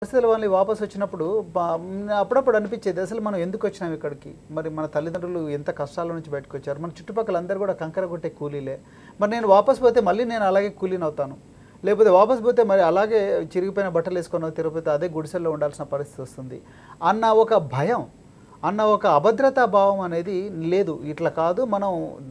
అసలు వాళ్ళు వాపస్ వచ్చినప్పుడు అప్పుడప్పుడు అనిపించేది అసలు మనం ఎందుకు వచ్చినాం ఇక్కడికి, మరి మన తల్లిదండ్రులు ఎంత కష్టాల నుంచి బయటకు వచ్చారు, మన చుట్టుపక్కల అందరూ కూడా కంకర కొట్టే కూలీలే, మరి నేను వాపస్ పోతే మళ్ళీ నేను అలాగే కూలీని అవుతాను, లేకపోతే వాపస్ పోతే మరి అలాగే చిరిగిపోయిన బట్టలు వేసుకొని తిరుపతి అదే గుడిసెల్లో ఉండాల్సిన పరిస్థితి వస్తుంది అన్న ఒక భయం, అన్న ఒక అభద్రతా భావం అనేది లేదు. ఇట్లా కాదు, మనం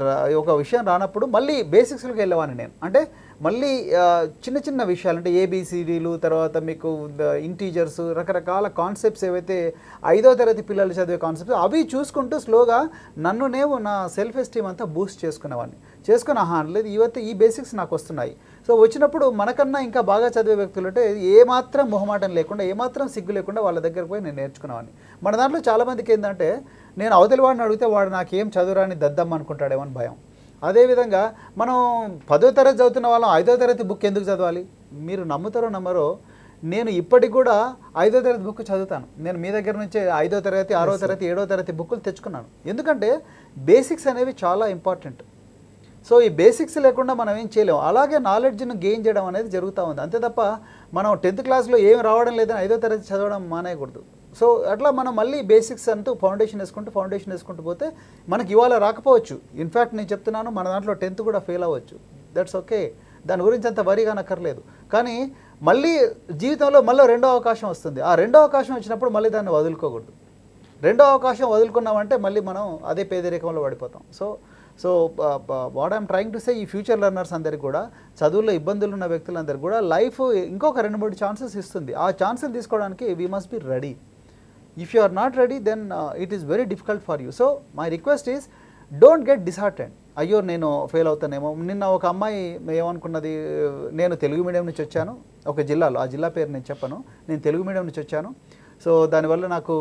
ఒక విషయం రానప్పుడు మళ్ళీ బేసిక్స్లోకి వెళ్ళేవాడిని నేను. అంటే మళ్ళీ చిన్న చిన్న విషయాలు అంటే ఏబిసిడీలు, తర్వాత మీకు ఇంటీజర్స్, రకరకాల కాన్సెప్ట్స్ ఏవైతే 5వ తరగతి పిల్లలు చదివే కాన్సెప్ట్స్ అవి చూసుకుంటూ స్లోగా నన్ను నేను నా సెల్ఫ్ ఎస్టీమ్ అంతా బూస్ట్ చేసుకునేవాడిని. చేసుకుని లేదు ఈ బేసిక్స్ నాకు వస్తున్నాయి. సో వచ్చినప్పుడు మనకన్నా ఇంకా బాగా చదివే వ్యక్తులు అంటే ఏమాత్రం మొహమాటం లేకుండా, ఏమాత్రం సిగ్గు లేకుండా వాళ్ళ దగ్గరకు పోయి నేను నేర్చుకునేవాడిని. మన దాంట్లో చాలామందికి ఏంటంటే నేను అవతలి వాడిని అడిగితే వాడు నాకేం చదువురాని దద్దమ్మ అనుకుంటాడేమో అని భయం. అదేవిధంగా మనం 10వ తరగతి చదువుతున్న వాళ్ళం 5వ తరగతి బుక్ ఎందుకు చదవాలి? మీరు నమ్ముతారో నమ్మరో, నేను ఇప్పటికి కూడా 5వ తరగతి బుక్ చదువుతాను. నేను మీ దగ్గర నుంచే 5వ తరగతి, 6వ తరగతి, 7వ తరగతి బుక్కులు తెచ్చుకున్నాను. ఎందుకంటే బేసిక్స్ అనేవి చాలా ఇంపార్టెంట్. సో ఈ బేసిక్స్ లేకుండా మనం ఏం చేయలేము. అలాగే నాలెడ్జ్ను గెయిన్ చేయడం అనేది జరుగుతూ ఉంది. అంతే తప్ప మనం 10th క్లాస్లో ఏం రావడం లేదని 5వ తరగతి చదవడం మానేయకూడదు. సో అట్లా మనం మళ్ళీ బేసిక్స్ అంటూ ఫౌండేషన్ వేసుకుంటూ పోతే మనకి ఇవాళ రాకపోవచ్చు. ఇన్ఫ్యాక్ట్ నేను చెప్తున్నాను, మన దాంట్లో 10th కూడా ఫెయిల్ అవ్వచ్చు. దట్స్ ఓకే, దాని గురించి అంత వరిగా నక్కర్లేదు. కానీ మళ్ళీ జీవితంలో మళ్ళీ రెండో అవకాశం వస్తుంది. ఆ రెండో అవకాశం వచ్చినప్పుడు మళ్ళీ దాన్ని వదులుకోకూడదు. రెండో అవకాశం వదులుకున్నామంటే మళ్ళీ మనం అదే పేదరికంలో పడిపోతాం. So what I'm trying to say, ఈ ఫ్యూచర్ లెర్నర్స్ అందరికి కూడా, చదువుల్లో ఇబ్బందులు ఉన్న వ్యక్తులందరికీ కూడా లైఫ్ ఇంకొక 2-3 ఛాన్సెస్ ఇస్తుంది. ఆ ఛాన్సెస్ తీసుకోవడానికి we must be ready. If you are not ready then it is very difficult for you. So my request is don't get disheartened. అయ్యో నేను ఫెయిల్ అవుతానేమో. నిన్న ఒక అమ్మాయి ఏమనుకున్నది, నేను తెలుగు మీడియం నుంచి వచ్చాను, ఒక జిల్లాలో, ఆ జిల్లా పేరు నేను చెప్పను, నేను తెలుగు మీడియం నుంచి వచ్చాను, సో దానివల్ల నాకు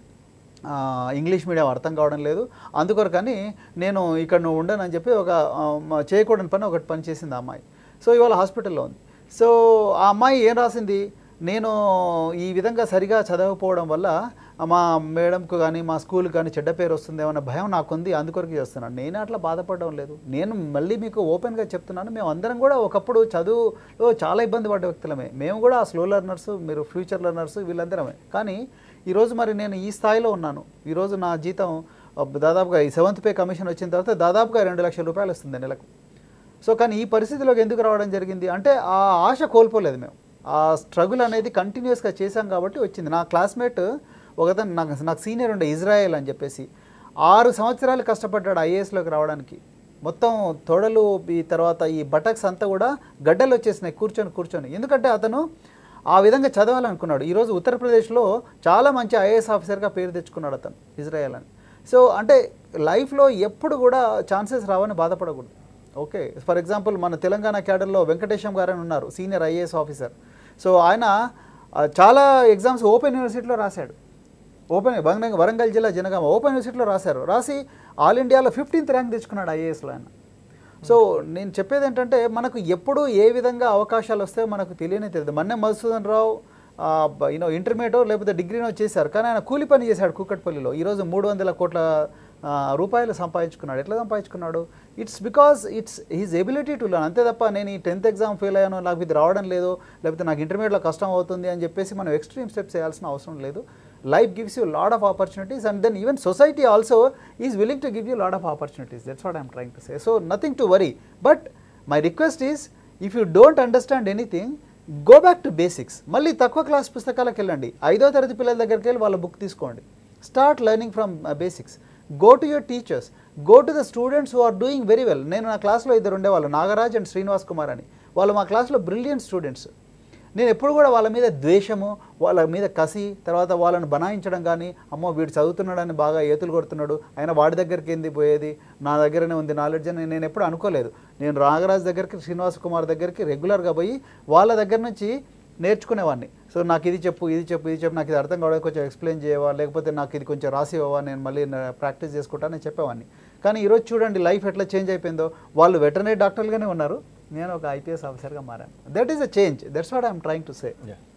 ఇంగ్లీష్ మీడియం అర్థం కావడం లేదు, అందుకొరకని నేను ఇక్కడ నువ్వు ఉండనని చెప్పి ఒక చేయకూడని ఒకటి పని చేసింది ఆ అమ్మాయి. సో ఇవాళ హాస్పిటల్లో ఉంది. సో ఆ అమ్మాయి ఏం రాసింది, నేను ఈ విధంగా సరిగా చదవకపోవడం వల్ల మా మేడంకు కానీ మా స్కూల్కి కానీ చెడ్డ పేరు వస్తుందేమన్న భయం నాకుంది, అందుకొరకు చేస్తున్నాను. నేను అట్లా బాధపడడం లేదు. నేను మళ్ళీ మీకు ఓపెన్గా చెప్తున్నాను, మేము అందరం కూడా ఒకప్పుడు చదువులో చాలా ఇబ్బంది పడ్డ వ్యక్తులమే. మేము కూడా స్లో లెర్నర్స్, మీరు ఫ్యూచర్ లెర్నర్స్, వీళ్ళందరమే. కానీ ఈరోజు మరి నేను ఈ స్థాయిలో ఉన్నాను. ఈరోజు నా జీతం దాదాపుగా ఈ 7th పే కమిషన్ వచ్చిన తర్వాత దాదాపుగా 2 లక్షల రూపాయలు వస్తుంది నెలకు. సో కానీ ఈ పరిస్థితిలోకి ఎందుకు రావడం జరిగింది అంటే ఆ ఆశ కోల్పోలేదు మేము. ఆ స్ట్రగుల్ అనేది కంటిన్యూస్గా చేశాం కాబట్టి వచ్చింది. నా క్లాస్మేట్ ఒకతను నాకు సీనియర్ ఉండే, ఇజ్రాయెల్ అని చెప్పేసి, 6 సంవత్సరాలు కష్టపడ్డాడు ఐఏఎస్లోకి రావడానికి. మొత్తం తొడలు, ఈ తర్వాత ఈ బటక్స్ అంతా కూడా గడ్డలు వచ్చేసినాయి కూర్చొని. ఎందుకంటే అతను ఆ విధంగా చదవాలనుకున్నాడు. ఈరోజు ఉత్తరప్రదేశ్లో చాలా మంచి ఐఏఎస్ ఆఫీసర్గా పేరు తెచ్చుకున్నాడు అతను, ఇజ్రాయెల్ అని. సో అంటే లైఫ్లో ఎప్పుడు కూడా ఛాన్సెస్ రావని బాధపడకూడదు. ఓకే, ఫర్ ఎగ్జాంపుల్ మన తెలంగాణ క్యాడర్లో వెంకటేశం గారని ఉన్నారు, సీనియర్ ఐఏఎస్ ఆఫీసర్. సో ఆయన చాలా ఎగ్జామ్స్ ఓపెన్ యూనివర్సిటీలో రాశాడు. వరంగల్ జిల్లా జనగామ ఓపెన్ యూనివర్సిటీలో రాసి ఆల్ ఇండియాలో 15th ర్యాంక్ తెచ్చుకున్నాడు ఐఏఎస్లో ఆయన. సో నేను చెప్పేది ఏంటంటే మనకు ఎప్పుడు ఏ విధంగా అవకాశాలు వస్తాయో మనకు తెలియదు. మన్నే మధుసూదన్ రావు ఇంటర్మీడియటో లేకపోతే డిగ్రీనో చేశారు, కానీ ఆయన కూలి పని చేశాడు కూకట్పల్లిలో. ఈరోజు 300 కోట్ల రూపాయలు సంపాదించుకున్నాడు. ఎట్లా సంపాదించుకున్నాడు? It's because it's his ability to learn. అంతే తప్ప నేను ఈ 10th ఎగ్జామ్ ఫెయిల్ అయ్యాను, నాకు ఇది రావడం లేదు, లేకపోతే నాకు ఇంటర్మీడియట్లో కష్టం అవుతుంది అని చెప్పేసి మనం ఎక్స్ట్రీమ్ స్టెప్స్ చేయాల్సిన అవసరం లేదు. Life gives you a lot of opportunities, and then even society also is willing to give you a lot of opportunities. That's what I'm trying to say. So nothing to worry. But my request is, if you don't understand anything, go back to basics. మళ్ళీ తక్కువ class పుస్తకాలకు వెళ్ళండి. 5వ తరగతి పిల్లల దగ్గరికి వెళ్ళి వాళ్ళ బుక్ తీసుకోండి. Start learning from basics. Go to your teachers. Go to the students who are doing very well. నేను నా క్లాస్లో 2 ఉండేవాళ్ళు, నాగరాజ్ అండ్ శ్రీనివాస్ కుమార్ అని. వాళ్ళు మా క్లాస్లో బ్రిలియంట్ స్టూడెంట్స్. నేను ఎప్పుడు కూడా వాళ్ళ మీద ద్వేషము, వాళ్ళ మీద కసి, తర్వాత వాళ్ళని బనాయించడం కానీ, అమ్మో వీడు చదువుతున్నాడని బాగా ఏతులు కొడుతున్నాడు, అయినా వాడి దగ్గరికి ఏంది పోయేది, నా దగ్గరనే ఉంది నాలెడ్జ్ అని నేను ఎప్పుడు అనుకోలేదు. నేను నాగరాజ్ దగ్గరికి, శ్రీనివాస్ కుమార్ దగ్గరికి రెగ్యులర్గా పోయి వాళ్ళ దగ్గర నుంచి నేర్చుకునేవాడిని. సో నాకు ఇది చెప్పు, నాకు ఇది అర్థం కావడానికి కొంచెం ఎక్స్ప్లెయిన్ చేయవా, లేకపోతే నాకు ఇది కొంచెం రాసి ఇవ్వవా, నేను మళ్ళీ ప్రాక్టీస్ చేసుకుంటానని చెప్పేవాడిని. కానీ ఈరోజు చూడండి లైఫ్ ఎట్లా చేంజ్ అయిపోయిందో. వాళ్ళు వెటర్నరీ డాక్టర్లుగానే ఉన్నారు, నేను ఒక ఐపీఎస్ ఆఫీసర్గా మారాను. That is a change. That's what I'm trying to say.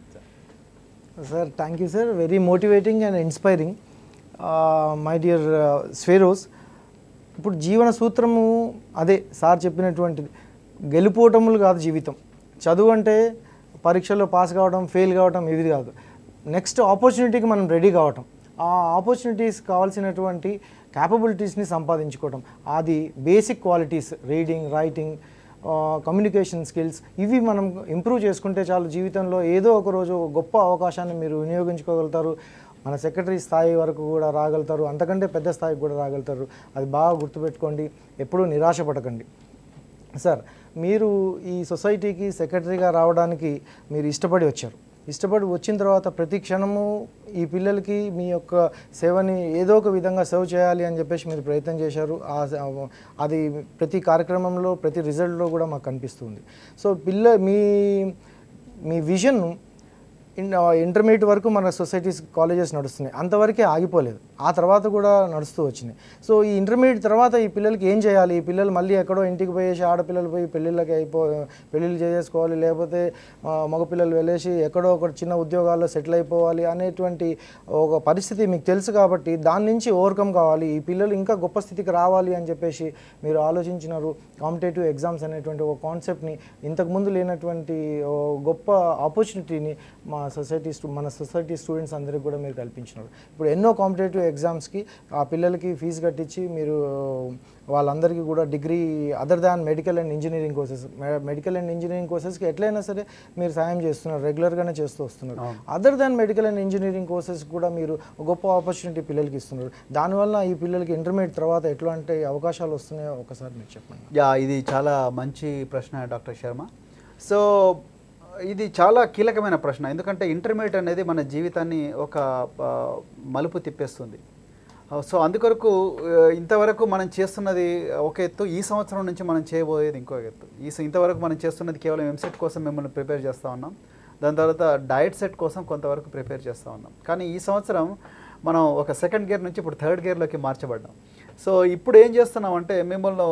Sir thank you sir, very motivating and inspiring. My dear Swaeroes, ఇప్పుడు జీవన సూత్రము అదే సార్ చెప్పినటువంటిది, గెలుపోటములు కాదు జీవితం. చదువు అంటే పరీక్షల్లో పాస్ కావడం, ఫెయిల్ కావడం ఇది కాదు. నెక్స్ట్ ఆపర్చునిటీకి మనం రెడీ కావటం, ఆ ఆపర్చునిటీస్ కావాల్సినటువంటి క్యాపబిలిటీస్ని సంపాదించుకోవటం, అది basic qualities reading, writing, communication skills, ఇవి మనం ఇంప్రూవ్ చేసుకుంటే చాలు, జీవితంలో ఏదో ఒక రోజు గొప్ప అవకాశాన్ని మీరు వినియోగించుకోగలుగుతారు. మన సెక్రటరీ స్థాయి వరకు కూడా రాగలుగుతారు, అంతకంటే పెద్ద స్థాయికి కూడా రాగలుగుతారు. అది బాగా గుర్తుపెట్టుకోండి, ఎప్పుడూ నిరాశపడకండి. సార్, మీరు ఈ సొసైటీకి సెక్రటరీగా రావడానికి మీరు ఇష్టపడి వచ్చారు. ఇష్టపడి వచ్చిన తర్వాత ప్రతి క్షణము ఈ పిల్లలకి మీ యొక్క సేవని ఏదో ఒక విధంగా సర్వ్ చేయాలి అని చెప్పేసి మీరు ప్రయత్నం చేశారు. అది ప్రతి కార్యక్రమంలో, ప్రతి రిజల్ట్లో కూడా మాకు కనిపిస్తుంది. సో మీ విజన్ ఇంటర్మీడియట్ వరకు మన సొసైటీస్, కాలేజెస్ నడుస్తున్నాయి, అంతవరకే ఆగిపోలేదు, ఆ తర్వాత కూడా నడుస్తూ వచ్చినాయి. సో ఈ ఇంటర్మీడియట్ తర్వాత ఈ పిల్లలకి ఏం చేయాలి? ఈ పిల్లలు మళ్ళీ ఎక్కడో ఇంటికి పోయేసి, ఆడపిల్లలు పోయి పెళ్ళిళ్ళు చేసేసుకోవాలి, లేకపోతే మగపిల్లలు వెళ్ళేసి ఎక్కడో ఒక చిన్న ఉద్యోగాల్లో సెటిల్ అయిపోవాలి అనేటువంటి ఒక పరిస్థితి మీకు తెలుసు. కాబట్టి దాని నుంచి ఓవర్కమ్ కావాలి, ఈ పిల్లలు ఇంకా గొప్ప స్థితికి రావాలి అని చెప్పేసి మీరు ఆలోచించినారు. కాంపిటేటివ్ ఎగ్జామ్స్ అనేటువంటి ఒక కాన్సెప్ట్ని, ఇంతకుముందు లేనటువంటి గొప్ప ఆపర్చునిటీని మన సొసైటీ స్టూడెంట్స్ అందరికీ కూడా మీరు కల్పించినారు. ఇప్పుడు ఎన్నో కాంపిటేటివ్ ఎగ్జామ్స్కి ఆ పిల్లలకి ఫీజు కట్టించి మీరు వాళ్ళందరికీ కూడా degree other than medical and engineering కోర్సెస్కి ఎట్లయినా సరే మీరు సాయం చేస్తున్నారు, రెగ్యులర్గానే చేస్తూ వస్తున్నారు. Other than medical and engineering courses కూడా మీరు గొప్ప ఆపర్చునిటీ పిల్లలకి ఇస్తున్నారు. దానివల్ల ఈ పిల్లలకి ఇంటర్మీడియట్ తర్వాత ఎట్లాంటి అవకాశాలు వస్తున్నాయో ఒకసారి మీరు చెప్పండి. ఇది చాలా మంచి ప్రశ్న డాక్టర్ శర్మ. సో ఇది చాలా కీలకమైన ప్రశ్న, ఎందుకంటే ఇంటర్మీడియట్ అనేది మన జీవితాన్ని ఒక మలుపు తిప్పేస్తుంది. సో అందుకొరకు ఇంతవరకు మనం చేస్తున్నది ఒక ఎత్తు, ఈ సంవత్సరం నుంచి మనం చేయబోయేది ఇంకో ఎత్తు. ఇంతవరకు మనం చేస్తున్నది కేవలం ఎంసెట్ కోసం మిమ్మల్ని ప్రిపేర్ చేస్తూ ఉన్నాం, దాని తర్వాత డయట్ సెట్ కోసం కొంతవరకు ప్రిపేర్ చేస్తూ ఉన్నాం. కానీ ఈ సంవత్సరం మనం ఒక సెకండ్ గేర్ నుంచి ఇప్పుడు థర్డ్ గేర్లోకి మార్చబడ్డాం. సో ఇప్పుడు ఏం చేస్తున్నామంటే మిమ్మల్ని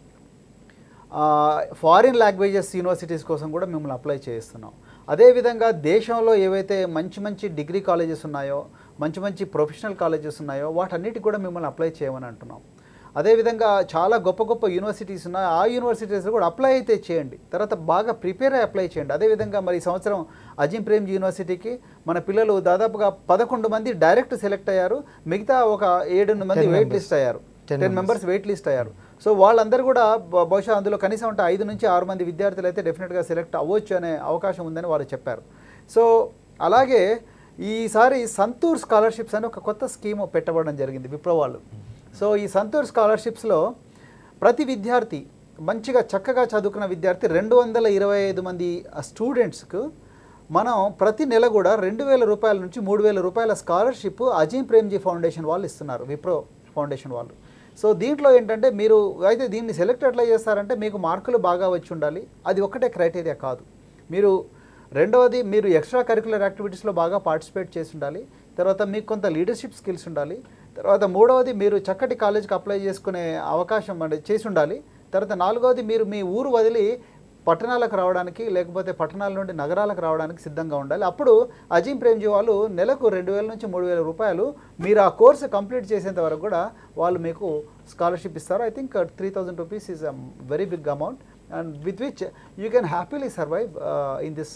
ఫారిన్ లాంగ్వేజెస్ యూనివర్సిటీస్ కోసం కూడా మిమ్మల్ని అప్లై చేస్తున్నాం. అదేవిధంగా దేశంలో ఏవైతే మంచి మంచి డిగ్రీ కాలేజెస్ ఉన్నాయో, మంచి మంచి ప్రొఫెషనల్ కాలేజెస్ ఉన్నాయో, వాటన్నిటికి కూడా మిమ్మల్ని అప్లై చేయమని అంటున్నాం. అదేవిధంగా చాలా గొప్ప గొప్ప యూనివర్సిటీస్ ఉన్నాయి, ఆ యూనివర్సిటీస్లో కూడా అప్లై అయితే చేయండి, తర్వాత బాగా ప్రిపేర్ అయ్యి అప్లై చేయండి. అదేవిధంగా మరి ఈ సంవత్సరం అజీం ప్రేమ్జీ యూనివర్సిటీకి మన పిల్లలు దాదాపుగా 11 మంది డైరెక్ట్ సెలెక్ట్ అయ్యారు, మిగతా ఒక 7 మంది వెయిట్ లిస్ట్ అయ్యారు, 10 మెంబర్స్ వెయిట్ లిస్ట్ అయ్యారు. సో వాళ్ళందరూ కూడా బహుశా అందులో కనీసం అంటే 5 నుంచి 6 మంది విద్యార్థులు అయితే డెఫినెట్గా సెలెక్ట్ అవ్వచ్చు అనే అవకాశం ఉందని వారు చెప్పారు. సో అలాగే ఈసారి సంతూర్ స్కాలర్షిప్స్ అని ఒక కొత్త స్కీమ్ పెట్టబడడం జరిగింది విప్రో వాళ్ళు. సో ఈ సంతూర్ స్కాలర్షిప్స్లో ప్రతి విద్యార్థి, మంచిగా చక్కగా చదువుకున్న విద్యార్థి 225 మంది స్టూడెంట్స్కు మనం ప్రతి నెల కూడా 2,000 రూపాయల నుంచి 3,000 రూపాయల స్కాలర్షిప్ అజీం ప్రేమ్జీ ఫౌండేషన్ వాళ్ళు ఇస్తున్నారు, విప్రో ఫౌండేషన్ వాళ్ళు. సో దీంట్లో ఏంటంటే మీరు అయితే దీన్ని సెలెక్ట్ ఎట్లా చేస్తారంటే మీకు మార్కులు బాగా వచ్చి ఉండాలి, అది ఒక్కటే క్రైటీరియా కాదు. రెండవది మీరు ఎక్స్ట్రా కరిక్యులర్ యాక్టివిటీస్లో బాగా పార్టిసిపేట్ చేసి ఉండాలి, తర్వాత మీకు కొంత లీడర్షిప్ స్కిల్స్ ఉండాలి, తర్వాత మూడవది మీరు చక్కటి కాలేజ్కి అప్లై చేసుకునే అవకాశం చేసి ఉండాలి, తర్వాత నాలుగవది మీరు మీ ఊరు వదిలి పట్టణాలకు రావడానికి, లేకపోతే పట్టణాల నుండి నగరాలకు రావడానికి సిద్ధంగా ఉండాలి. అప్పుడు అజీం ప్రేమ్జీ వాళ్ళు నెలకు 2,000 నుంచి 3,000 రూపాయలు మీరు ఆ కోర్సు కంప్లీట్ చేసేంత వరకు కూడా వాళ్ళు మీకు స్కాలర్షిప్ ఇస్తారు. I think 3,000 rupees is a very big amount, and with which you can happily survive in this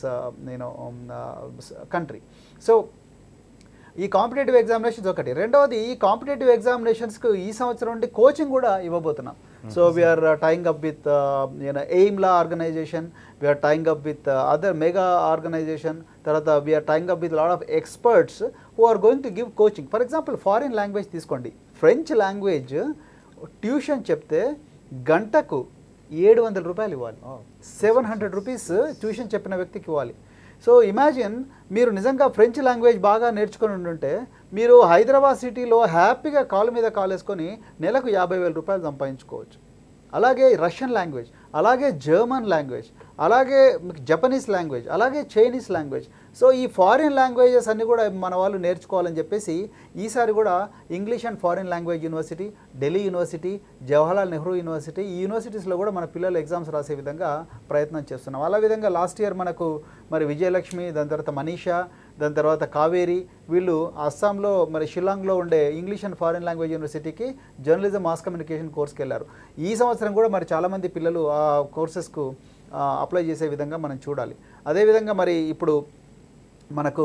country. So ఈ కాంపిటేటివ్ ఎగ్జామినేషన్స్ ఒకటి. రెండవది ఈ కాంపిటేటివ్ ఎగ్జామినేషన్స్కి ఈ సంవత్సరం నుండి కోచింగ్ కూడా ఇవ్వబోతున్నాం. So we're tying up with ఎయిమ్లా organisation, we're tying up with other mega organisation, తర్వాత we're tying up with lot of experts who are going to give coaching. For example foreign language తీసుకోండి, French language tuition చెప్తే గంటకు 700 రూపాయలు ఇవ్వాలి, 700 rupees tuition చెప్పిన వ్యక్తికి ఇవ్వాలి. సో ఇమాజిన్ మీరు నిజంగా ఫ్రెంచ్ లాంగ్వేజ్ బాగా నేర్చుకొని ఉండుంటే మీరు హైదరాబాద్ సిటీలో హ్యాపీగా కాలు మీద కాలేసుకొని నెలకు 50,000 రూపాయలు సంపాదించుకోవచ్చు. అలాగే రష్యన్ లాంగ్వేజ్, అలాగే జర్మన్ లాంగ్వేజ్, అలాగే జపనీస్ లాంగ్వేజ్, అలాగే చైనీస్ లాంగ్వేజ్. సో ఈ ఫారిన్ లాంగ్వేజెస్ అన్నీ కూడా మన వాళ్ళు నేర్చుకోవాలని చెప్పేసి ఈసారి కూడా English and foreign language university, Delhi university, Jawaharlal Nehru university, ఈ యూనివర్సిటీస్లో కూడా మన పిల్లలు ఎగ్జామ్స్ రాసే విధంగా ప్రయత్నం చేస్తున్నాం. అలా విధంగా లాస్ట్ ఇయర్ మనకు మరి విజయలక్ష్మి, దాని తర్వాత మనీషా, దాని తర్వాత కావేరి, వీళ్ళు అస్సాంలో మరి షిల్లాంగ్లో ఉండే ఇంగ్లీష్ అండ్ ఫారిన్ లాంగ్వేజ్ యూనివర్సిటీకి జర్నలిజం మాస్ కమ్యూనికేషన్ కోర్స్కి వెళ్ళారు. ఈ సంవత్సరం కూడా మరి చాలామంది పిల్లలు ఆ కోర్సెస్కు అప్లై చేసే విధంగా మనం చూడాలి. అదేవిధంగా మరి ఇప్పుడు మనకు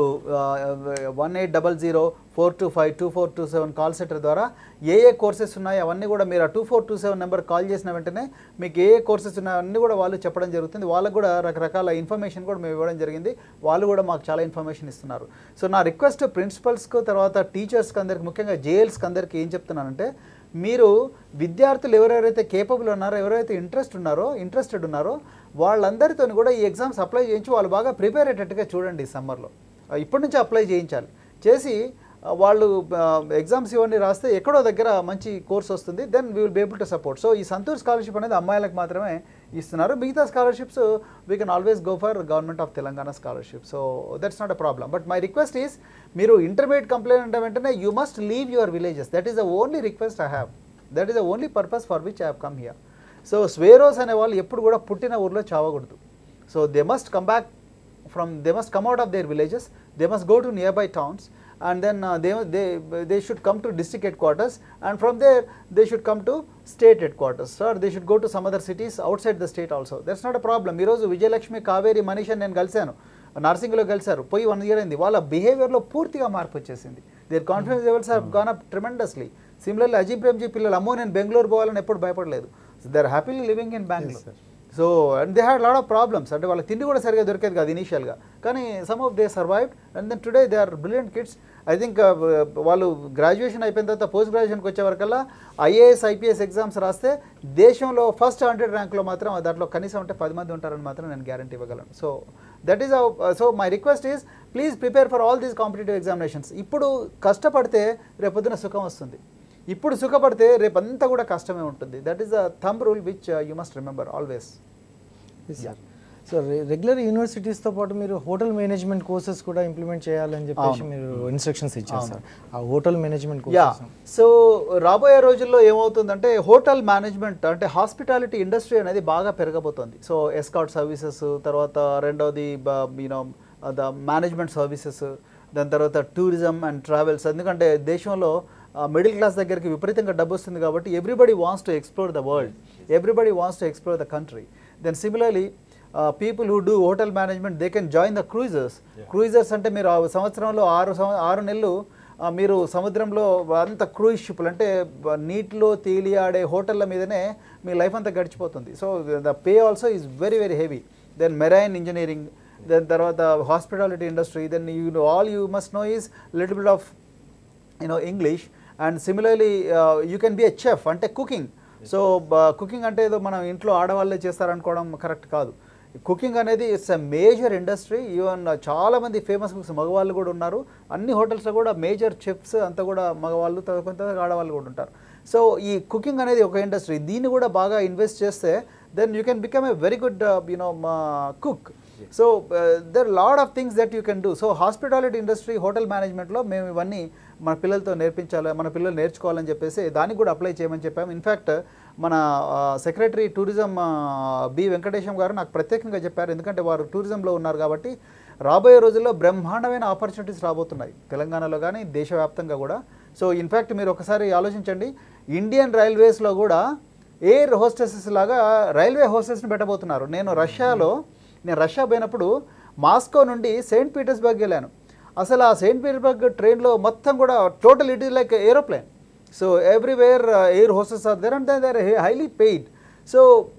1800-425-2427 కాల్ సెంటర్ ద్వారా ఏ కోర్సెస్ ఉన్నాయి అవన్నీ కూడా మీరు ఆ 2427 నెంబర్ కాల్ చేసిన వెంటనే మీకు ఏ కోర్సెస్ ఉన్నాయో అన్నీ కూడా వాళ్ళు చెప్పడం జరుగుతుంది. వాళ్ళకు కూడా రకరకాల ఇన్ఫర్మేషన్ కూడా మేము ఇవ్వడం జరిగింది. వాళ్ళు కూడా మాకు చాలా ఇన్ఫర్మేషన్ ఇస్తున్నారు. సో నా రిక్వెస్ట్ ప్రిన్సిపల్స్కు, తర్వాత టీచర్స్కి అందరికి, ముఖ్యంగా జేఎల్స్కి అందరికీ ఏం చెప్తున్నానంటే, మీరు విద్యార్థులు ఎవరెవరైతే కేపబుల్ ఉన్నారో, ఎవరైతే ఇంట్రెస్టెడ్ ఉన్నారో వాళ్ళందరితో కూడా ఈ ఎగ్జామ్స్ అప్లై చేయించి వాళ్ళు బాగా ప్రిపేర్ అయ్యేటట్టుగా చూడండి. ఈ సమ్మర్లో ఇప్పటి నుంచి అప్లై చేయించాలి. చేసి వాళ్ళు ఎగ్జామ్స్ ఇవన్నీ రాస్తే ఎక్కడో దగ్గర మంచి కోర్స్ వస్తుంది. Then we will be able to support. So ఈ సంతూర్ స్కాలర్షిప్ అనేది అమ్మాయిలకు మాత్రమే ఇస్తున్నారు. మిగతా scholarships we can always go for government of Telangana scholarship. So that's not a problem. But my request is, మీరు ఇంటర్మీడియట్ కంప్లీట్ అంటే వెంటనే you must leave your villages. That is the only request I have. That is the only purpose for which I have come here. So Swaeroes అనే వాళ్ళు ఎప్పుడు కూడా పుట్టిన ఊర్లో చావకూడదు. So they must come back they must come out of their villages, they must go to nearby towns, and then they should come to district headquarters, and from there they should come to state headquarters, or they should go to some other cities outside the state also. That's not a problem. Ee roju Vijayalakshmi, Kaveri, Manish nenu kalsanu, నర్సింగ్లో కలిసారు, పోయి 1 year అయింది. వాళ్ళ బిహేవియర్లో పూర్తిగా మార్పు వచ్చేసింది. Their confidence levels have gone up tremendously. Similarly Azim Premji పిల్లలు, అమ్మో నేను బెంగళూరు పోవాలని ఎప్పుడు భయపడలేదు. They are happily living in Bengaluru. So and they had lot of problems. అంటే వాళ్ళ తిండి కూడా సరిగా దొరికేది కాదు ఇనీషియల్గా, కానీ some of they survived and then today they are brilliant kids. I think వాళ్ళు గ్రాడ్యుయేషన్ అయిపోయిన తర్వాత పోస్ట్ గ్రాడ్యుయేషన్కి వచ్చే వరకల్లా ఐఏఎస్ ఐపీఎస్ ఎగ్జామ్స్ రాస్తే దేశంలో ఫస్ట్ 100 ర్యాంక్లో మాత్రం దాంట్లో కనీసం అంటే 10 మంది ఉంటారని మాత్రం నేను గ్యారంటీ ఇవ్వగలను. So that is so my request is, please prepare for all these competitive examinations. ఇప్పుడు కష్టపడితే రేపొద్దున సుఖం వస్తుంది. ఇప్పుడు సుఖపడితే రేపంతా కూడా కష్టమే ఉంటుంది. That is the thumb rule which you must remember always. So regular యూనివర్సిటీస్తో పాటు మీరు హోటల్ మేనేజ్మెంట్ కోర్సెస్ కూడా ఇంప్లిమెంట్ చేయాలని చెప్పేసి మీరు ఇన్స్ట్రక్షన్స్ ఇచ్చారు సార్. ఆ హోటల్ మేనేజ్మెంట్ కోర్సెస్, సో రాబోయే రోజుల్లో ఏమవుతుందంటే హోటల్ మేనేజ్మెంట్ అంటే హాస్పిటాలిటీ ఇండస్ట్రీ అనేది బాగా పెరగబోతుంది. సో ఎస్కార్ట్ సర్వీసెస్, తర్వాత రెండవది యూనో ద మేనేజ్మెంట్ సర్వీసెస్, దాని తర్వాత టూరిజం అండ్ ట్రావెల్స్. ఎందుకంటే దేశంలో మిడిల్ క్లాస్ దగ్గరికి విపరీతంగా డబ్బు వస్తుంది కాబట్టి everybody wants to explore the world, everybody wants to explore the country. Then similarly people who do hotel management, they can join the cruisers. Cruisers అంటే మీరు సంవత్సరంలో 6 నెలలు మీరు సముద్రంలో అంత క్రూయిజ్ షిప్లు అంటే నీటిలో తేలియాడే హోటళ్ళ మీదనే మీ లైఫ్ అంతా గడిచిపోతుంది. So the pay also is very very heavy. Then marine engineering, then తర్వాత hospitality industry, then you must know is little bit of English. And similarly you can be a chef అంటే cooking. So cooking అంటే ఏదో మనం ఇంట్లో ఆడవాళ్ళే చేస్తారనుకోవడం correct కాదు. Cooking అనేది it's a major industry. Even చాలామంది ఫేమస్ కుక్స్ మగవాళ్ళు కూడా ఉన్నారు. అన్ని హోటల్స్లో కూడా మేజర్ చెఫ్స్ అంతా కూడా మగవాళ్ళు, కొంత ఆడవాళ్ళు కూడా ఉంటారు. సో ఈ కుకింగ్ అనేది ఒక ఇండస్ట్రీ. దీన్ని కూడా బాగా ఇన్వెస్ట్ చేస్తే then you can become a very good cook. So there lot of things that you can do. So hospitality industry, hotel మేనేజ్మెంట్లో మేము ఇవన్నీ మన పిల్లలతో నేర్పించాలి, మన పిల్లలు నేర్చుకోవాలని చెప్పేసి దానికి కూడా అప్లై చేయమని చెప్పాము. ఇన్ఫ్యాక్ట్ మన సెక్రటరీ టూరిజం బి వెంకటేశం గారు నాకు ప్రత్యేకంగా చెప్పారు, ఎందుకంటే వారు టూరిజంలో ఉన్నారు కాబట్టి రాబోయే రోజుల్లో బ్రహ్మాండమైన ఆపర్చునిటీస్ రాబోతున్నాయి తెలంగాణలో కానీ దేశవ్యాప్తంగా కూడా. సో ఇన్ఫ్యాక్ట్ మీరు ఒకసారి ఆలోచించండి, ఇండియన్ రైల్వేస్లో కూడా ఎయిర్ హోస్టెసెస్ లాగా రైల్వే హోస్టెస్ని పెట్టబోతున్నారు. నేను రష్యా పోయినప్పుడు మాస్కో నుండి సెయింట్ పీటర్స్బర్గ్ వెళ్ళాను. అసలు ఆ సెయింట్ పీటర్స్బర్గ్ ట్రైన్లో మొత్తం కూడా total it is like aeroplane. So everywhere air hostesses are there and they are highly paid. So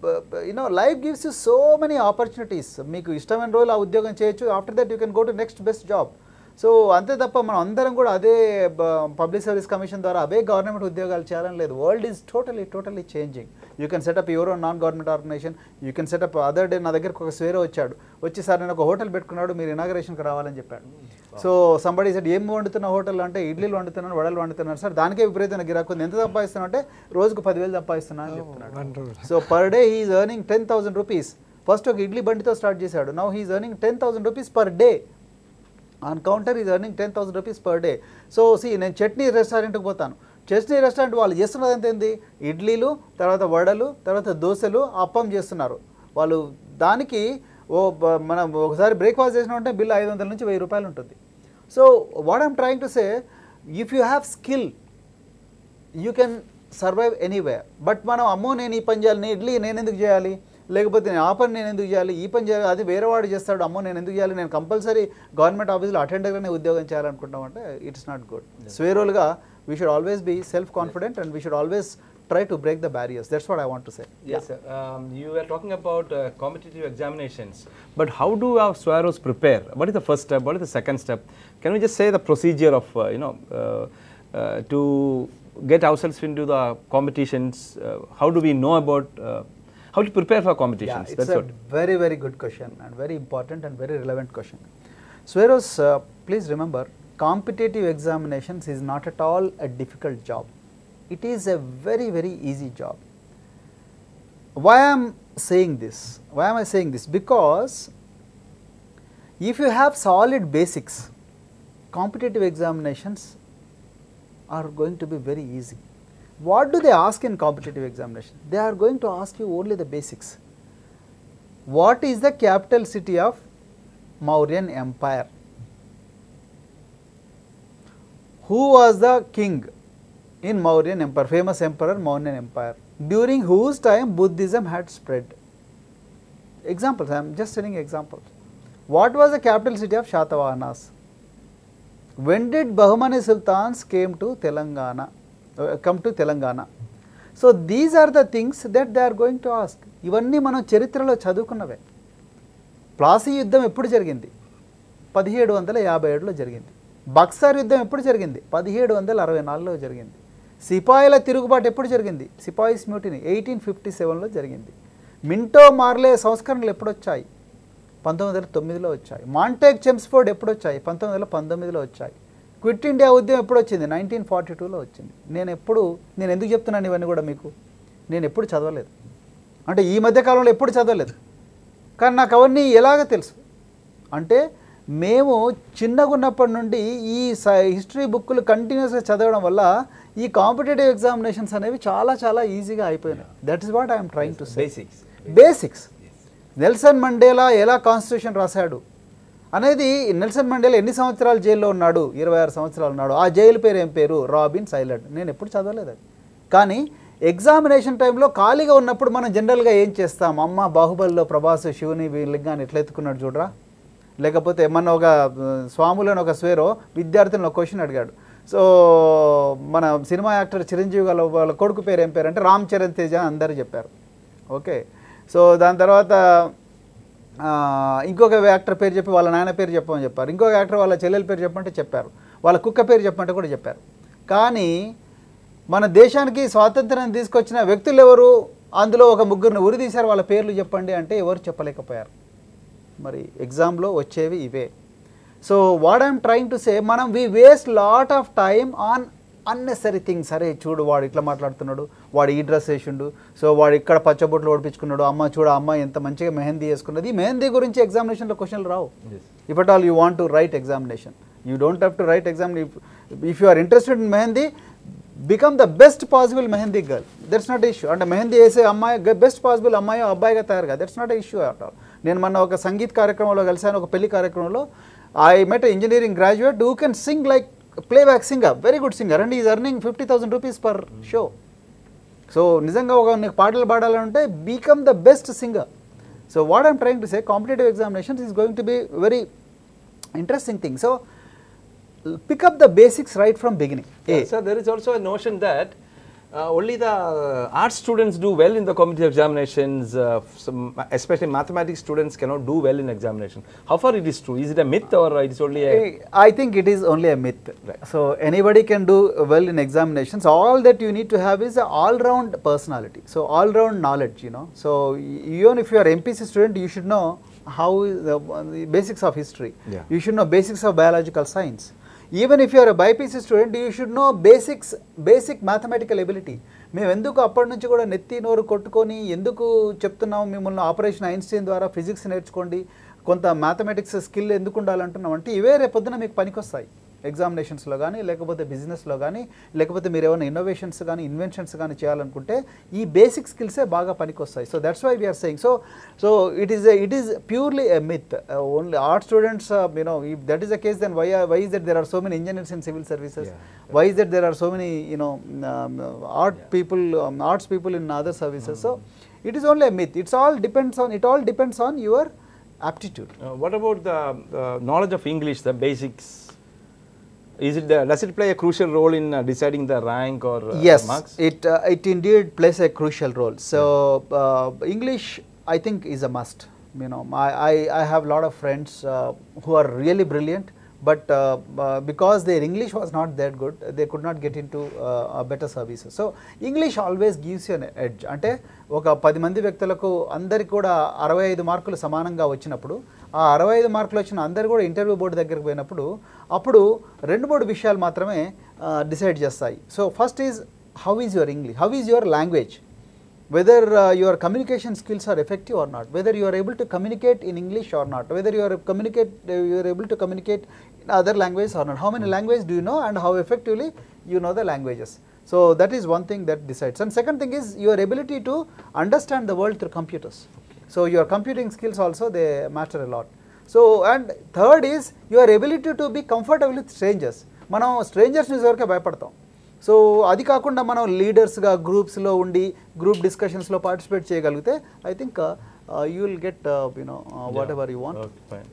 life gives you so many opportunities. మీకు ఇష్టమైన రోజులు ఆ ఉద్యోగం చేయొచ్చు. After that you can go to next best job. So అంతే తప్ప మనం అందరం కూడా అదే పబ్లిక్ సర్వీస్ కమిషన్ ద్వారా అవే గవర్నమెంట్ ఉద్యోగాలు చేయాలని లేదు. World is totally changing. You can set up your own non government organisation. You can set up. Other day నా దగ్గరకు ఒక స్వేరో వచ్చి సార్ నేను ఒక హోటల్ పెట్టుకున్నాడు, మీరు ఇనాగరేషన్కి రావాలని చెప్పాడు. సో సంబడి సెడ్, ఏం వండుతున్న హోటల్ అంటే ఇడ్లీలు వండుతున్నాను, వడలు వండుతున్నాను సార్. దానికే విపరీతమైన గిరాకు ఉంది. ఎంత సంపాదిస్తున్నా అంటే రోజుకు 10,000 సంపాదిస్తున్నా అని చెప్తున్నాడు. So per day he is earning 10,000 rupees. First ఒక ఇడ్లీ బండితో స్టార్ట్ చేశాడు. Now he is earning 10,000 rupees per day. On counter is earning 10,000 rupees per day. So నేను చట్నీ రెస్టారెంట్కి పోతాను. చట్నీ రెస్టారెంట్ వాళ్ళు చేస్తున్నది ఎంత ఏంది, ఇడ్లీలు, తర్వాత వడలు, తర్వాత దోశలు, అప్పం చేస్తున్నారు వాళ్ళు. దానికి మనం ఒకసారి బ్రేక్ఫాస్ట్ చేసినామంటే బిల్ 500 నుంచి 1000 రూపాయలు ఉంటుంది. So what I'm trying to say, if you have skill you can survive anywhere. But మనం అమ్మో నేను ఈ పని చేయాలి, ఇడ్లీ నేను ఎందుకు చేయాలి, లేకపోతే ఆ పని నేను ఎందుకు చేయాలి, ఈ పని చేయాలి, అది వేరే వాడు చేస్తాడు, అమ్మో నేను ఎందుకు చేయాలి, నేను కంపల్సరీ గవర్నమెంట్ ఆఫీస్లో అటెండర్గానే ఉద్యోగం చేయాలనుకుంటామంటే ఇట్స్ నాట్ గుడ్. స్వేరోల్గా we should always be self confident and we should always try to break the barriers. That's what I want to say. Yes, sir. You were talking about competitive examinations, but how do our TSWREIs prepare? What is the first step? What is the second step? Can we just say the procedure of to get ourselves into the competitions? How do we know about how to prepare for competitions? Yeah, it's a very, very good question and very important and very relevant question. TSWREIs, please remember, competitive examinations is not at all a difficult job. It is a very, very easy job. Why am saying this? Why am I saying this? Because if you have solid basics, competitive examinations are going to be very easy. What do they ask in competitive examination? They are going to ask you only the basics. What is the capital city of Mauryan Empire? Who was the king in Mauryan Empire, famous emperor Mauryan Empire, during whose time Buddhism had spread? Examples, I am just telling examples. What was the capital city of Shatavahanas? When did Bahmani Sultans come to Telangana? So these are the things that they are going to ask. ఇవన్నీ మనం చరిత్రలో చదువుకున్నవే. ప్లాసీ యుద్ధం ఎప్పుడు జరిగింది? 1757లో జరిగింది. బక్సర్ యుద్ధం ఎప్పుడు జరిగింది? 1764లో జరిగింది. సిపాయిల తిరుగుబాటు ఎప్పుడు జరిగింది? సిపాయిస్ మ్యూటినీ 1857లో జరిగింది. మింటో మార్లే సంస్కరణలు ఎప్పుడు వచ్చాయి? 1909లో వచ్చాయి. మాంటేగ్ చెమ్స్ఫోర్డ్ ఎప్పుడు వచ్చాయి? 1919లో వచ్చాయి. క్విట్ ఇండియా ఉద్యమం ఎప్పుడు వచ్చింది? 1942లో వచ్చింది. నేను ఎందుకు చెప్తున్నాను ఇవన్నీ కూడా మీకు? నేను ఎప్పుడు చదవలేదు, అంటే ఈ మధ్యకాలంలో ఎప్పుడు చదవలేదు, కానీ నాకు అవన్నీ ఎలాగ తెలుసు అంటే మేము చిన్నగా ఉన్నప్పటి నుండి ఈ హిస్టరీ బుక్కులు కంటిన్యూస్గా చదవడం వల్ల ఈ కాంపిటేటివ్ ఎగ్జామినేషన్స్ అనేవి చాలా చాలా ఈజీగా అయిపోయినాయి. That is what I'm trying to say. Basics. Nelson Mandela ఎలా కాన్స్టిట్యూషన్ రాశాడు అనేది, నెల్సన్ మండేలా ఎన్ని సంవత్సరాలు జైల్లో ఉన్నాడు? 26 సంవత్సరాలు ఉన్నాడు. ఆ జైలు పేరు ఏం పేరు? Robben Island. నేను ఎప్పుడు చదవలేదు అది. కానీ ఎగ్జామినేషన్ టైంలో ఖాళీగా ఉన్నప్పుడు మనం జనరల్గా ఏం చేస్తాం? అమ్మ బాహుబలిలో ప్రభాస్ శివుని లింగాన్ని ఎట్లా ఎత్తుకున్నాడు చూడరా, లేకపోతే మన ఒక స్వాములను ఒక స్వేరో విద్యార్థులను ఒక క్వశ్చన్ అడిగాడు. సో మన సినిమా యాక్టర్ చిరంజీవి వాళ్ళ కొడుకు పేరు ఏం పేరు అంటే రామ్ చరణ్ తేజ అందరూ చెప్పారు. ఓకే, సో దాని తర్వాత ఇంకొక యాక్టర్ పేరు చెప్పి వాళ్ళ నాయన పేరు చెప్పమని చెప్పారు. ఇంకొక యాక్టర్ వాళ్ళ చెల్లెల పేరు చెప్పమంటే చెప్పారు. వాళ్ళ కుక్క పేరు చెప్పమంటే కూడా చెప్పారు. కానీ మన దేశానికి స్వాతంత్రం తీసుకొచ్చిన వ్యక్తులు ఎవరు? అందులో ఒక ముగ్గురిని ఉరిదీశారు, వాళ్ళ పేర్లు చెప్పండి అంటే ఎవరు చెప్పలేకపోయారు. మరి ఎగ్జామ్లో వచ్చేవి ఇవే. So what I'm trying to say, మనం we waste lot of time on unnecessary things. సరే చూడు వాడు ఇట్లా మాట్లాడుతున్నాడు, వాడు ఈ డ్రెస్ వేసిండు, సో వాడు ఇక్కడ పచ్చబొట్లు ఓడిపించుకున్నాడు, అమ్మ చూడ అమ్మ ఎంత మంచిగా మెహందీ వేసుకున్నది. ఈ మెహందీ గురించి ఎగ్జామినేషన్లో క్వశ్చన్లు రావు. If at all you want to write examination, you don't have to write exam. If you are interested in mehndi, become the best possible mehndi girl. That's not issue. అంటే మెహందీ వేసే అమ్మాయి బెస్ట్ పాసిబుల్ అమ్మాయి అబ్బాయిగా తయారుగా, that's not issue at all. నేను మొన్న ఒక సంగీత్ కార్యక్రమంలో కలిసాను, ఒక పెళ్లి కార్యక్రమంలో. I met engineering graduate who can sing like playback singer, very good singer, and he is earning 50,000 rupees per show. So నిజంగా ఒక నీకు పాటలు పాడాలంటే become the best singer. So what I'm trying to say, competitive examinations is going to be very interesting thing. So pick up the basics right from beginning. So there is also a notion that only the art students do well in the competitive examinations, especially mathematics students cannot do well in examination. How far it is true? Is it a myth or it is only a... I think it is only a myth. Right. So anybody can do well in examinations. All that you need to have is an all-round personality. So all-round knowledge, you know. So even if you are MPC student, you should know how the basics of history. Yeah. You should know basics of biological science. Even if you are a BPC student, you should know basic mathematical ability. మేము ఎందుకు అప్పటి నుంచి కూడా నెత్తి నోరు కొట్టుకొని ఎందుకు చెప్తున్నాం మిమ్మల్ని ఆపరేషన్ ఐన్స్టీన్ ద్వారా ఫిజిక్స్ నేర్చుకోండి, కొంత మ్యాథమెటిక్స్ స్కిల్ ఎందుకు ఉండాలంటున్నాం అంటే ఇవే రేపొద్దున మీకు పనికొస్తాయి ఎగ్జామినేషన్స్లో కానీ, లేకపోతే బిజినెస్లో కానీ, లేకపోతే మీరు ఏమైనా ఇన్నోవేషన్స్ కానీ ఇన్వెన్షన్స్ కానీ చేయాలనుకుంటే ఈ బేసిక్ స్కిల్సే బాగా పనికొస్తాయి. So that's why we're saying. So it is purely a myth. Only art students, if that is the case, then why is that there are so many engineers in civil services? Why is that there are so many arts people in other services? So It is only a myth. It all depends on your aptitude. What about the knowledge of English, the basics? Does it play a crucial role in deciding the rank or Yes, marks? it indeed plays a crucial role. So English, I think, is a must. You know, I have a lot of friends who are really brilliant, but because their English was not that good, they could not get into better services. So English always gives you an edge. అంటే ఒక 10 మంది వ్యక్తులకు అందరికి కూడా 65 మార్కులు సమానంగా వచ్చినప్పుడు ఆ 65 మార్కులు వచ్చిన అందరు కూడా ఇంటర్వ్యూ బోర్డు దగ్గరికి పోయినప్పుడు అప్పుడు 2-3 విషయాలు మాత్రమే డిసైడ్ చేస్తాయి. So first is how is your English, how is your language, whether your communication skills are effective or not, whether you are able to communicate in English or not, whether you are able to communicate in other languages or not, how many languages do you know and how effectively you know the languages. So that is one thing that decides. And second thing is your ability to understand the world through computers. So your computing skills also, they matter a lot. So and third is your ability to be comfortable with strangers. మనం strangers ని వరకే భయపడతాం. So అది కాకుండా మనం లీడర్స్గా గ్రూప్స్లో ఉండి గ్రూప్ డిస్కషన్స్లో పార్టిసిపేట్ చేయగలిగితే I think you will get whatever you want.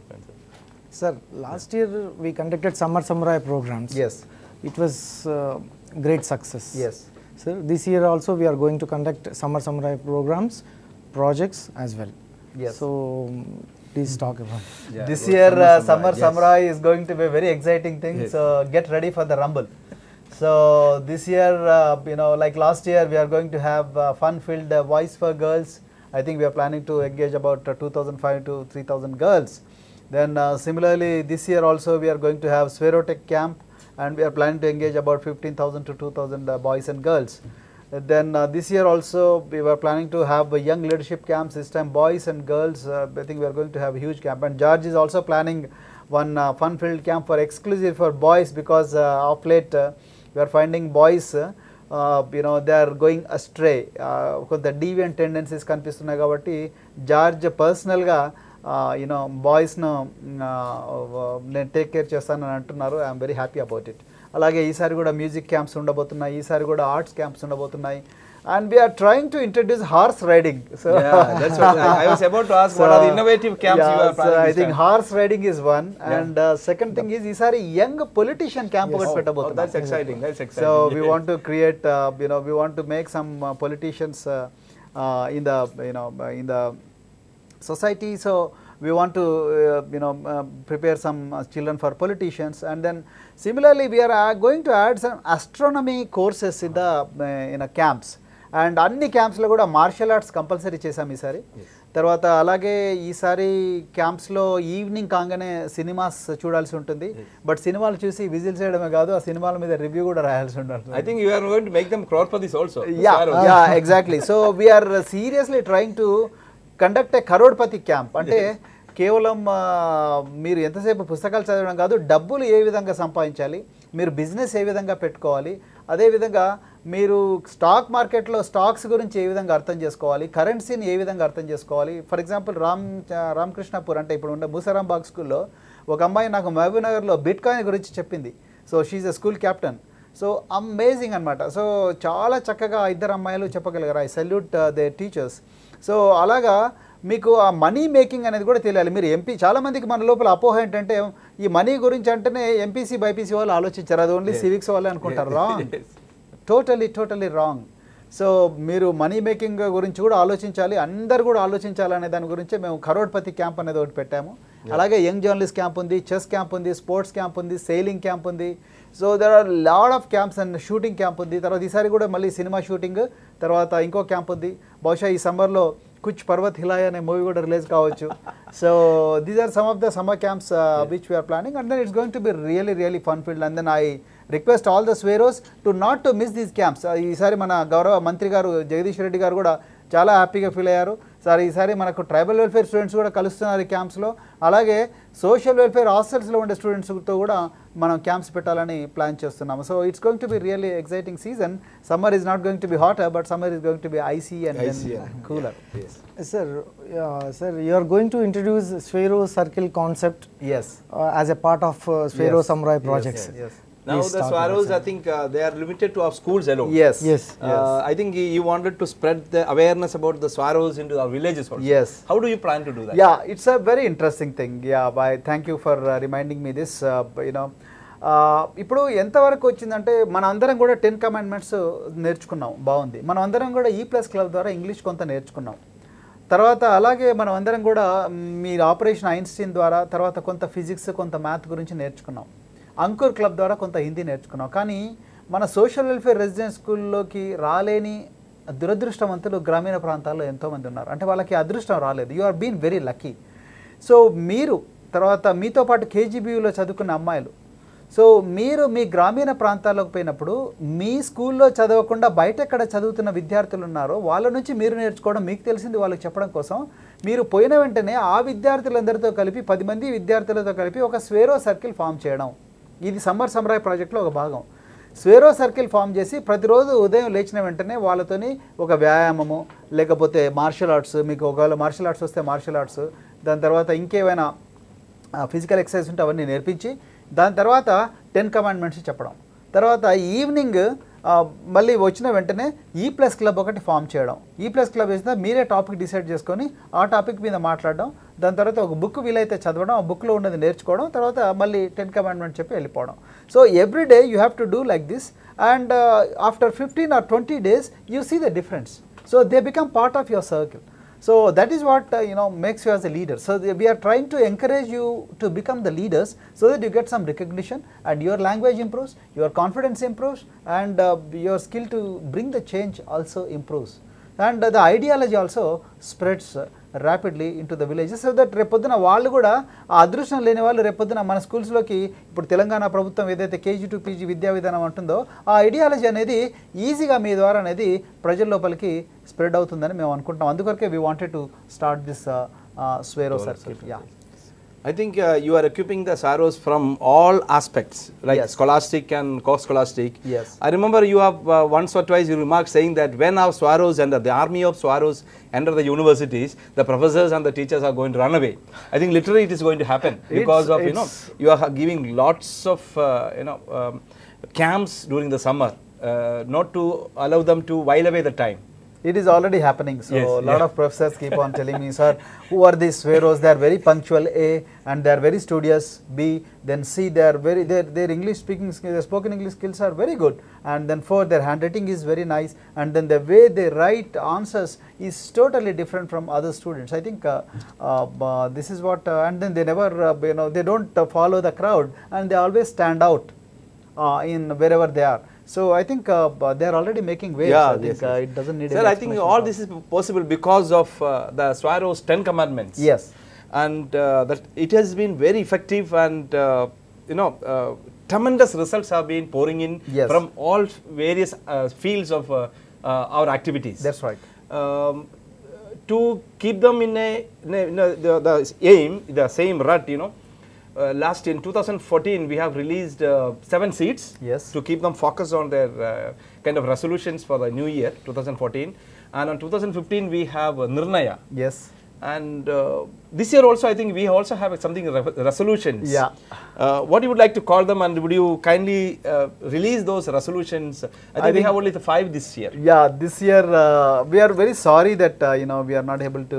Sir, last year we conducted Summer Samurai programs. Yes. It was great success. Yes. Sir, this year also we are going to conduct Summer Samurai programs, projects as well. Yes. So please talk about Yeah, This about year Summer Summer Samurai, yes. Samurai is going to be a very exciting thing. Yes. So get ready for the rumble. So this year, like last year, we are going to have fun-filled voice for girls. I think we are planning to engage about 2,500 to 3,000 girls. Then similarly, this year also we are going to have Swerotech camp, and we are planning to engage about 15,000 to 2,000 boys and girls. Then this year also we were planning to have young leadership camps. This time boys and girls. I think we are going to have a huge camp. And George is also planning one fun-filled camp for exclusive for boys, because of late we are finding boys they are going astray. కొంత deviant tendencies కనిపిస్తున్నాయి కాబట్టి George పర్సనల్గా బాయ్స్ను నేను take care చేస్తానని అంటున్నారు. I'm very happy about it. అలాగే ఈసారి కూడా మ్యూజిక్ క్యాంప్స్ ఉండబోతున్నాయి, ఈసారి కూడా ఆర్ట్స్ క్యాంప్స్ ఉండబోతున్నాయి. And we are trying to introduce horse riding. So Yeah, that's what I was about to ask. What are the innovative camps you are planning? I think horse riding is one, and second thing is isari young politician camp okati pettabothunnam. That's exciting. That's exciting. So we want to create, we want to make some politicians in the society. So we want to prepare some children for politicians, and then similarly we are going to add some astronomy courses in the camps. And అన్ని క్యాంప్స్లో కూడా martial arts compulsory చేసాం ఈసారి. తర్వాత అలాగే ఈసారి క్యాంప్స్లో evening కాగానే cinemas చూడాల్సి ఉంటుంది. బట్ సినిమాలు చూసి విజిల్ చేయడమే కాదు, ఆ సినిమాల మీద రివ్యూ కూడా రాయాల్సి ఉంటుంది. I think you are going to make them crore for this also. Yeah, exactly. So we are seriously trying to conduct a crorepati camp. అంటే కేవలం మీరు ఎంతసేపు పుస్తకాలు చదవడం కాదు, డబ్బులు ఏ విధంగా సంపాదించాలి, మీరు బిజినెస్ ఏ విధంగా పెట్టుకోవాలి, అదేవిధంగా మీరు స్టాక్ మార్కెట్లో స్టాక్స్ గురించి ఏ విధంగా అర్థం చేసుకోవాలి, కరెన్సీని ఏ విధంగా అర్థం చేసుకోవాలి. ఫర్ ఎగ్జాంపుల్ రామకృష్ణపూర్ అంటే ఇప్పుడు ఉండే మూసారాంబాగ్ స్కూల్లో ఒక అమ్మాయి నాకు మహబూబ్నగర్లో బిట్ కాయిన్ గురించి చెప్పింది. So she is a school captain. So amazing అనమాట. సో చాలా చక్కగా ఇద్దరు అమ్మాయిలు చెప్పగలిగారు. I salute they teachers. So అలాగా మీకు ఆ మనీ మేకింగ్ అనేది కూడా తెలియాలి. మీరు ఎంపీ, చాలామందికి మన లోపల అపోహ ఏంటంటే ఈ మనీ గురించి అంటేనే ఎంపీసీ బైపీసీ వాళ్ళు ఆలోచించారు, అది ఓన్లీ సివిక్స్ వాళ్ళే అనుకుంటారు. Wrong, totally wrong. సో మీరు మనీ మేకింగ్ గురించి కూడా ఆలోచించాలి, అందరు కూడా ఆలోచించాలనే దాని గురించే మేము కరోడ్పతి క్యాంప్ అనేది ఒకటి పెట్టాము. అలాగే యంగ్ జర్నలిస్ట్ క్యాంప్ ఉంది, చెస్ క్యాంప్ ఉంది, స్పోర్ట్స్ క్యాంప్ ఉంది, సెయిలింగ్ క్యాంప్ ఉంది. So there are lot of camps and shooting camp ఉంది. తర్వాత ఈసారి కూడా మళ్ళీ సినిమా షూటింగ్, తర్వాత ఇంకో క్యాంప్ ఉంది. బహుశా ఈ సమ్మర్లో కుచ్ పర్వత్ హిలాయ్ అనే మూవీ కూడా రిలీజ్ కావచ్చు. So these are some of the summer camps which we're planning, and then it's going to be really fun field. And then I request all the Swaeroes to not to miss these camps. ఈసారి మన గౌరవ మంత్రి గారు జగదీష్ రెడ్డి గారు కూడా చాలా హ్యాపీగా feel అయ్యారు. సార్ ఈసారి మనకు ట్రైబల్ వెల్ఫేర్ స్టూడెంట్స్ కూడా కలుస్తున్నారు ఈ క్యాంప్స్లో, అలాగే సోషల్ వెల్ఫేర్ హాస్టల్స్లో ఉండే స్టూడెంట్స్తో కూడా మనం క్యాంప్స్ పెట్టాలని ప్లాన్ చేస్తున్నాము. So it's going to be really exciting season. Summer is not going to be hotter, but summer is going to be icy and cooler. Sir, you are going to introduce Sphero Circle concept Yes. As a part of Sphero Samurai projects. Yes. Now the Swarrows, I think they are limited to our schools alone. Yes. Yes. I think you wanted to spread the awareness about the Swarrows into our villages also. Yes. How do you plan to do that? Yeah, it's a very interesting thing. Yeah, thank you for reminding me this. ఇప్పుడు ఎంతవరకు వచ్చిందంటే మన అందరం కూడా 10 commandments నేర్చుకున్నాం, బాగుంది. మనం అందరం కూడా E+ క్లబ్ ద్వారా ఇంగ్లీష్ కొంత నేర్చుకున్నాం. తర్వాత అలాగే మనం అందరం కూడా మీ ఆపరేషన్ ఐన్స్టీన్ ద్వారా తర్వాత కొంత ఫిజిక్స్ కొంత మ్యాథ్ గురించి నేర్చుకున్నాం. అంకుర్ క్లబ్ ద్వారా కొంత హిందీ నేర్చుకున్నాం. కానీ మన సోషల్ వెల్ఫేర్ రెసిడెన్స్ స్కూల్లోకి రాలేని దురదృష్టవంతులు గ్రామీణ ప్రాంతాల్లో ఎంతోమంది ఉన్నారు. అంటే వాళ్ళకి అదృష్టం రాలేదు. You are been very lucky. So మీరు తర్వాత మీతో పాటు KGBలో చదువుకున్న అమ్మాయిలు, సో మీరు మీ గ్రామీణ ప్రాంతాల్లోకి పోయినప్పుడు మీ స్కూల్లో చదవకుండా బయట ఎక్కడ చదువుతున్న విద్యార్థులు ఉన్నారో వాళ్ళ నుంచి మీరు నేర్చుకోవడం, మీకు తెలిసింది వాళ్ళకి చెప్పడం కోసం మీరు పోయిన వెంటనే ఆ విద్యార్థులందరితో కలిపి 10 మంది విద్యార్థులతో కలిపి ఒక స్వేరో సర్కిల్ ఫామ్ చేయడం. ఇది సమ్మర్ సమ్రాయ్ ప్రాజెక్ట్లో ఒక భాగం. స్వేరో సర్కిల్ ఫామ్ చేసి ప్రతిరోజు ఉదయం లేచిన వెంటనే వాళ్ళతోని ఒక వ్యాయామము లేకపోతే మార్షల్ ఆర్ట్స్, మీకు ఒకవేళ మార్షల్ ఆర్ట్స్ వస్తే మార్షల్ ఆర్ట్స్, దాని తర్వాత ఇంకేమైనా ఫిజికల్ ఎక్సర్సైజ్ ఉంటే అవన్నీ నేర్పించి దాని తర్వాత 10 కమాండ్మెంట్స్ చెప్పడం. తర్వాత ఈవినింగ్ మళ్ళీ వచ్చిన వెంటనే E+ క్లబ్ ఒకటి ఫామ్ చేయడం. E+ క్లబ్ వేసిన మీరే టాపిక్ డిసైడ్ చేసుకొని ఆ టాపిక్ మీద మాట్లాడడం. దాని తర్వాత ఒక బుక్ వీలైతే చదవడం, ఆ బుక్లో ఉన్నది నేర్చుకోవడం, తర్వాత మళ్ళీ 10 కమాండ్మెంట్స్ చెప్పి వెళ్ళిపోవడం. So every day you have to do like this and after 15 or 20 days you see the difference. So they become part of your circle. So that is what makes you as a leader. So we are trying to encourage you to become the leaders so that you get some recognition and your language improves, your confidence improves, and your skill to bring the change also improves. And the ideology also spreads rapidly into the villages so that రేపొద్దున వాళ్ళు కూడా ఆ అదృష్టం లేని వాళ్ళు రేపొద్దున మన స్కూల్స్లోకి ఇప్పుడు తెలంగాణ ప్రభుత్వం ఏదైతే KG to PG విద్యా విధానం అంటుందో ఆ ఐడియాలజీ అనేది ఈజీగా మీ ద్వారా అనేది ప్రజల లోపలికి స్ప్రెడ్ అవుతుందని మేము అనుకుంటాం. అందుకొరకే we wanted to start this Swero circle. Yeah. I think you are equipping the Swarrows from all aspects, like Yes. scholastic and co-scholastic. Yes. I remember you have once or twice you remarked saying that when our Swarrows and the army of Swarrows enter the universities, the professors and the teachers are going to run away. I think literally it is going to happen because of you are giving lots of camps during the summer, not to allow them to while away the time. It is already happening. So Yes, a lot of professors keep on telling me, sir, who are these Swarrows? They are very punctual, A, and they are very studious, B, then C, they are very, their English speaking skills, their spoken English skills are very good, and then 4, their handwriting is very nice, and then the way they write answers is totally different from other students. I think this is what, and then they never, they don't follow the crowd, and they always stand out in wherever they are. So I think they are already making waves. Yeah, I think yes. it doesn't need. Sir, I think all this is possible because of the Swarrows 10 commandments. Yes. And that it has been very effective and tremendous results have been pouring in Yes. from all various fields of our activities. That's right. To keep them in the aim, the same rut, last in 2014 we have released 7 seeds. Yes. To keep them focused on their kind of resolutions for the new year 2014, and on 2015 we have Nirnaya. Yes. And this year also I think we also have something resolutions. Yeah. What you would like to call them, and would you kindly release those resolutions? I think we have only the 5 this year. Yeah, this year we are very sorry that we are not able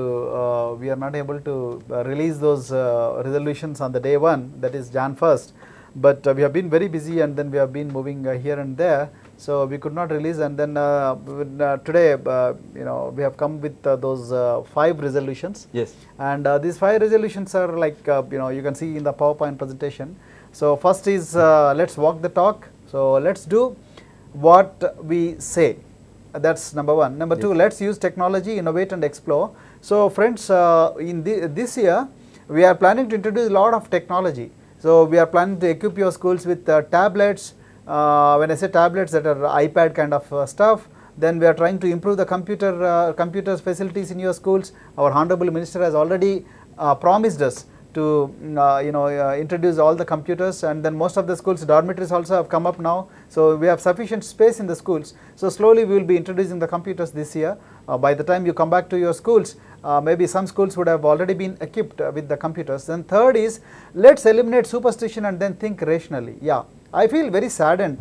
to release those resolutions on the day 1, that is Jan 1st. But we have been very busy, and then we have been moving here and there, so we could not release. And then today, we have come with those 5 resolutions. Yes. And these 5 resolutions are like you can see in the PowerPoint presentation. So first is let's walk the talk. So let's do what we say. That's number 1. Number 2, let's use technology, innovate and explore. So friends, in this year we are planning to introduce a lot of technology. So we are planning to equip your schools with tablets. When I say tablets, that are iPad kind of stuff. Then we are trying to improve the computers facilities in your schools. Our Honorable Minister has already promised us to introduce all the computers, and then most of the schools dormitories also have come up now, so we have sufficient space in the schools. So slowly we will be introducing the computers this year. By the time you come back to your schools, maybe some schools would have already been equipped with the computers. Then third is let's eliminate superstition and then think rationally. Yeah, I feel very saddened.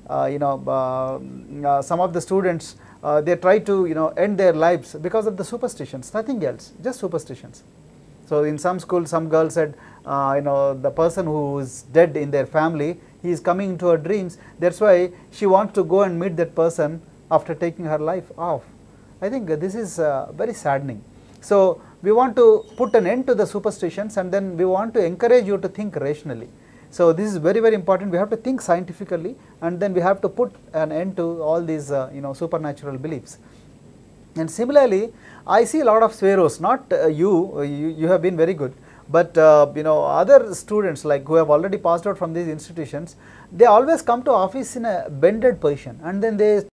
Some of the students, they try to end their lives because of the superstitions, nothing else, just superstitions. So in some schools, some girl said, the person who is dead in their family, he is coming into her dreams. That's why she wants to go and meet that person after taking her life off. I think this is very saddening. So we want to put an end to the superstitions, and then we want to encourage you to think rationally. So this is very, very important. We have to think scientifically, and then we have to put an end to all these supernatural beliefs. And similarly, I see a lot of swearos, not you have been very good, but other students like who have already passed out from these institutions, they always come to office in a bended position, and then they